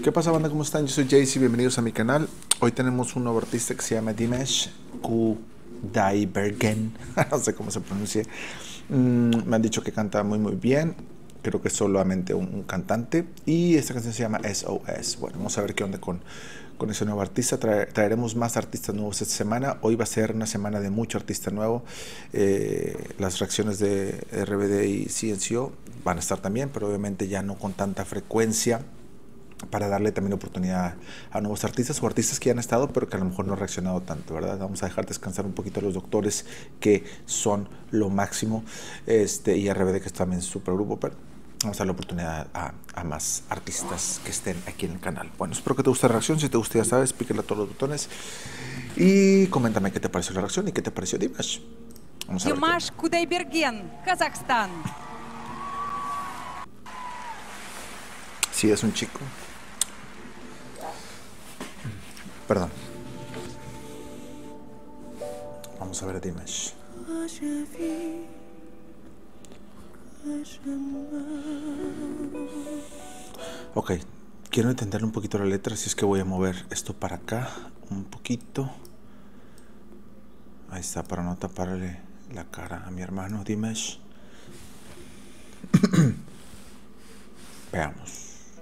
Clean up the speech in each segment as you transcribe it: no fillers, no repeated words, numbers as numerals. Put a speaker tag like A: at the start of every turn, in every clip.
A: ¿Qué pasa, banda? ¿Cómo están? Yo soy Jaycee, bienvenidos a mi canal. Hoy tenemos un nuevo artista que se llama Dimash Kudaibergen. No sé cómo se pronuncia. Me han dicho que canta muy bien. Creo que es solamente un cantante. Y esta canción se llama SOS. Bueno, vamos a ver qué onda con ese nuevo artista. Traeremos más artistas nuevos esta semana. Hoy va a ser una semana de mucho artista nuevo. Las reacciones de RBD y CNCO van a estar también, pero obviamente ya no con tanta frecuencia, para darle también oportunidad a nuevos artistas o artistas que ya han estado pero que a lo mejor no han reaccionado tanto, ¿verdad? Vamos a dejar descansar un poquito a los doctores, que son lo máximo, y RBD, que es también súper grupo, pero vamos a dar la oportunidad a más artistas que estén aquí en el canal. Bueno, espero que te guste la reacción. Si te gusta, ya sabes, píquele a todos los botones y coméntame qué te pareció la reacción y qué te pareció Dimash. Vamos a ver.
B: Dimash Kudaibergen, Kazajstán.
A: Sí, es un chico. Perdón. Vamos a ver a Dimash. Ok, quiero entender un poquito la letra, así es que voy a mover esto para acá un poquito. Ahí está, para no taparle la cara a mi hermano Dimash. Veamos.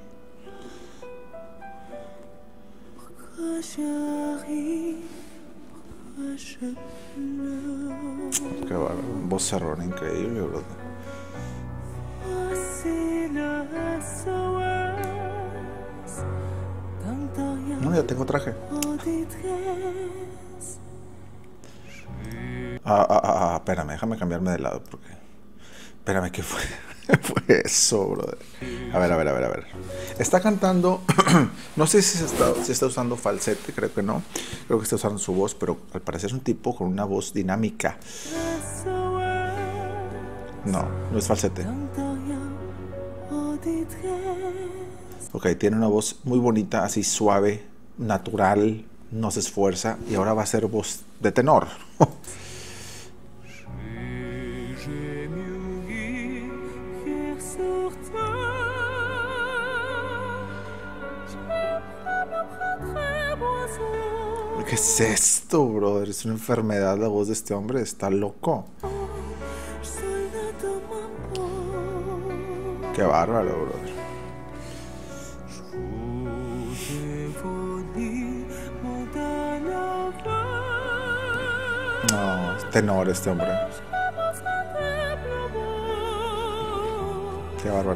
A: Qué bárbaro, un vocerrón increíble, bro. No, ya tengo traje. Espérame, déjame cambiarme de lado porque... Espérame, ¿qué fue? Fue eso, brother. A ver. Está cantando. No sé si está usando falsete, creo que no. Creo que está usando su voz, pero al parecer es un tipo con una voz dinámica. No es falsete. Ok, tiene una voz muy bonita, así suave, natural, no se esfuerza. Y ahora va a ser voz de tenor. ¿Qué es esto, brother? Es una enfermedad la voz de este hombre. Está loco. Qué bárbaro, brother. No, es tenor este hombre. Qué bárbaro.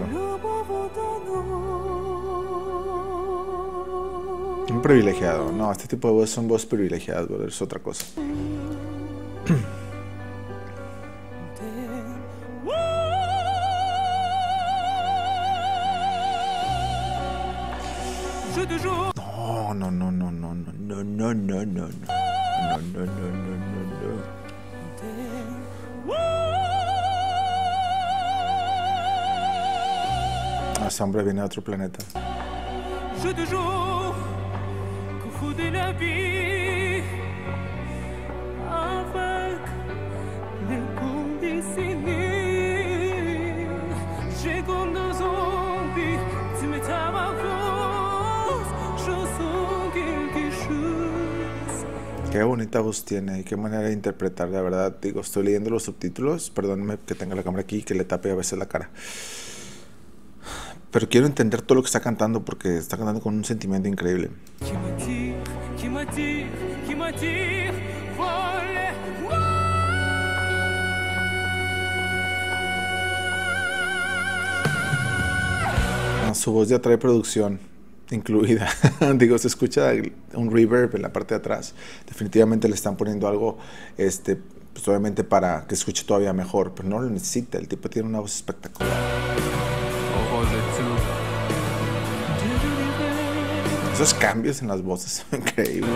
A: Un privilegiado. No, este tipo de voces son voces privilegiadas, brother. Es otra cosa. No. Ese hombre viene de otro planeta. Qué bonita voz tiene y qué manera de interpretar, la verdad. Digo, estoy leyendo los subtítulos, perdónenme que tenga la cámara aquí y que le tape a veces la cara. Pero quiero entender todo lo que está cantando porque está cantando con un sentimiento increíble. Su voz ya trae producción incluida. Digo, se escucha un reverb en la parte de atrás. Definitivamente le están poniendo algo, pues obviamente para que se escuche todavía mejor, pero no lo necesita. El tipo tiene una voz espectacular. Esos cambios en las voces son increíbles.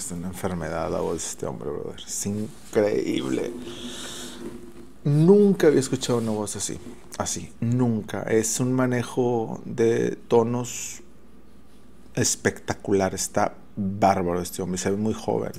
A: es una enfermedad la voz de este hombre, brother. Es increíble. Nunca había escuchado una voz así, nunca. Es un manejo de tonos espectacular, está bárbaro este hombre, se ve muy joven.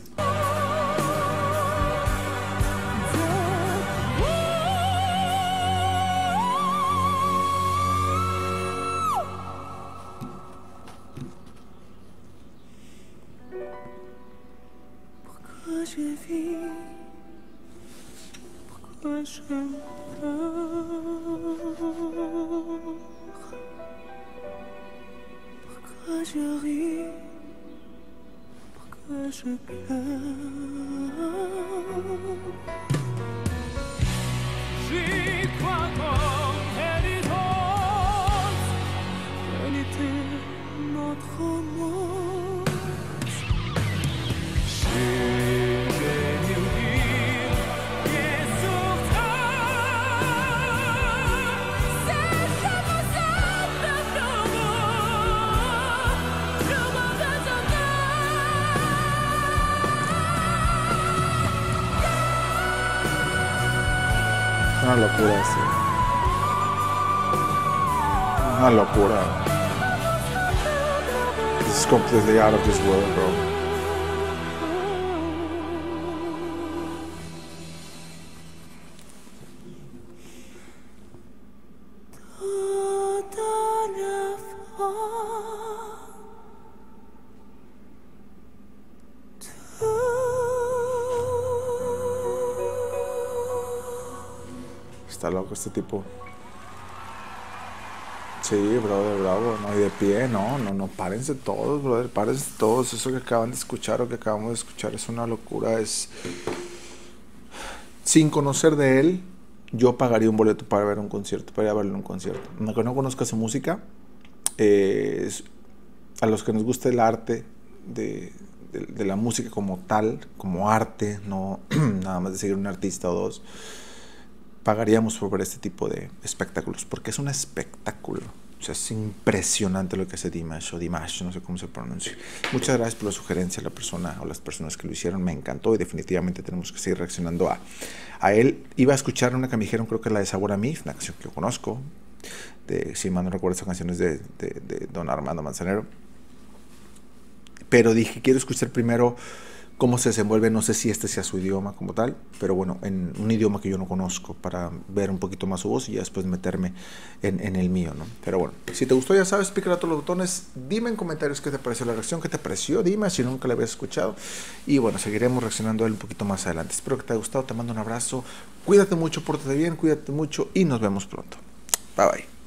A: Una locura, sí. Una locura. This is completely out of this world, bro. Está loco este tipo. Sí, brother, bravo. No, y de pie, no, párense todos, brother, párense todos. Eso que acaban de escuchar o que acabamos de escuchar es una locura. Es... Sin conocer de él, yo pagaría un boleto para ver un concierto, para ir a verlo en un concierto. Aunque no conozca su música, a los que nos gusta el arte de la música como tal, como arte, no nada más de seguir un artista o dos, pagaríamos por ver este tipo de espectáculos, porque es un espectáculo. O sea, es impresionante lo que hace Dimash, o Dimash, no sé cómo se pronuncia. Muchas gracias por la sugerencia, la persona o las personas que lo hicieron, me encantó y definitivamente tenemos que seguir reaccionando a él. Iba a escuchar una que me dijeron, creo que es la de Sabor a mí, una canción que yo conozco, si mal no recuerdo, esa canción es de Don Armando Manzanero. Pero dije, quiero escuchar primero cómo se desenvuelve, no sé si este sea su idioma como tal, pero bueno, en un idioma que yo no conozco, para ver un poquito más su voz y ya después meterme en el mío, ¿no? Pero bueno, si te gustó, ya sabes, pícale a todos los botones, dime en comentarios qué te pareció la reacción, qué te pareció, dime si nunca la habías escuchado, y bueno, seguiremos reaccionando a él un poquito más adelante. Espero que te haya gustado, te mando un abrazo, cuídate mucho, pórtate bien, cuídate mucho y nos vemos pronto. Bye bye.